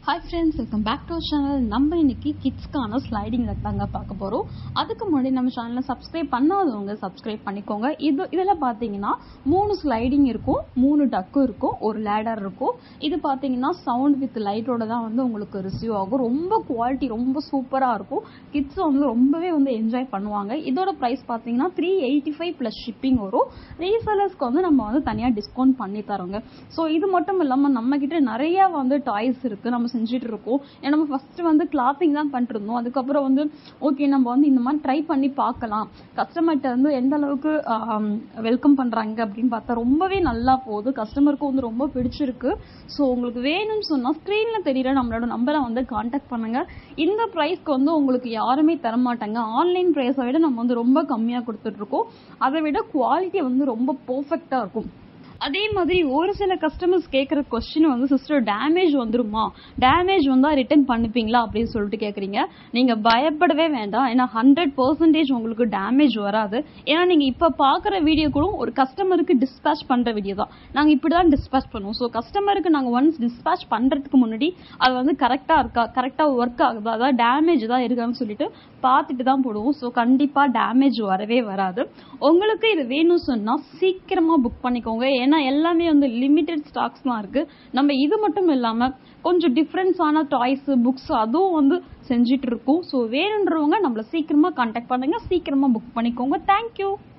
Hi friends, welcome back to our channel. நம்ம இன்னைக்கு கிட்ஸ்க்கான sliding தாங்க பார்க்க போறோம். அதுக்கு முன்னாடி நம்ம சேனலை சப்ஸ்கிரைப் பண்ணாதவங்க சப்ஸ்கிரைப் பண்ணிக்கோங்க. இதெல்லாம் பார்த்தீங்கன்னா 3 ஸ்லைடிங் இருக்கும், 3 டக்கு இருக்கும், ஒரு லேடர் இருக்கும். இது பார்த்தீங்கன்னா சவுண்ட் வித் லைட்டோட தான் உங்களுக்கு ரிசீவ் ஆகும். ரொம்ப குவாலிட்டி ரொம்ப சூப்பராக இருக்கும். கிட்ஸ் ரொம்பவே என்ஜாய் பண்ணுவாங்க. இதோட ப்ரைஸ் பார்த்தீங்கன்னா 385 ப்ளஸ் ஷிப்பிங் வரும். ரீசெலர்ஸ்க்கு நம்ம தனியாக டிஸ்கவுண்ட் பண்ணி தரோங்க. ஸோ இது மட்டும் இல்லாமல் நம்ம கிட்ட நிறைய டாய்ஸ் இருக்கு. நம்ம செஞ்சுட்டு இருக்கோம். நம்ம ஃபர்ஸ்ட் கிளாத்திங் தான் பண்ணிட்டு இருந்தோம். அதுக்கப்புறம் ஓகே நம்ம இந்த மாதிரி ட்ரை பண்ணி பார்க்கலாம், கஸ்டமர்கிட்ட எந்த அளவுக்கு வெல்கம் பண்றாங்க அப்படின்னு பார்த்தா ரொம்பவே நல்லா போகுது. கஸ்டமருக்கு ரொம்ப பிடிச்சிருக்கு. ஸோ உங்களுக்கு வேணும்னு சொன்னா ஸ்கிரீன்ல தெரியற நம்மளோட நம்பரை கான்டாக்ட் பண்ணுங்க. இந்த ப்ரைஸ்க்கு உங்களுக்கு யாருமே தர மாட்டாங்க. ஆன்லைன் ப்ரைஸை விட நம்ம ரொம்ப கம்மியா கொடுத்துட்டு இருக்கோம். அதை விட குவாலிட்டி ரொம்ப பெர்ஃபெக்டா இருக்கும். அதே மாதிரி ஒரு சில கஸ்டமர்ஸ் கேட்குற கொஸ்டின் சிஸ்டர் டேமேஜ் வந்துருமா, டேமேஜ் வந்தா ரிட்டர்ன் பண்ணிப்பீங்களா அப்படின்னு சொல்லிட்டு கேட்குறீங்க. நீங்க பயப்படவே வேண்டாம். ஏன்னா 100% உங்களுக்கு டேமேஜ் வராது. ஏன்னா நீங்க இப்ப பாக்குற வீடியோ கூட ஒரு கஸ்டமருக்கு டிஸ்பேச் பண்ற வீடியோ தான். நாங்க இப்படிதான் டிஸ்பேச் பண்ணுவோம். ஸோ கஸ்டமருக்கு நாங்க ஒன்ஸ் டிஸ்பேச் பண்றதுக்கு முன்னாடி அது கரெக்டா இருக்கா, கரெக்டா ஒர்க் ஆகுதா, அதாவது டேமேஜ் தான் இருக்கான்னு சொல்லிட்டு பார்த்துட்டு தான் போடுவோம். ஸோ கண்டிப்பா டேமேஜ் வரவே வராது. உங்களுக்கு இது வேணும் சொன்னா சீக்கிரமா புக் பண்ணிக்கோங்க. ஏன்னா எல்லாமே லிமிடெட் ஸ்டாக்ஸ் தான் இருக்கு. நம்ம இது மட்டும் இல்லாம கொஞ்சம் டிஃபரன்ஸான டாய்ஸ், புக்ஸ் அதுவும் செஞ்சிட்டு இருக்கோம். ஸோ வேணுன்றவங்க நம்மள சீக்கிரமா கான்டாக்ட் பண்ணுங்க, சீக்கிரமா புக் பண்ணிக்கோங்க. தேங்க்யூ.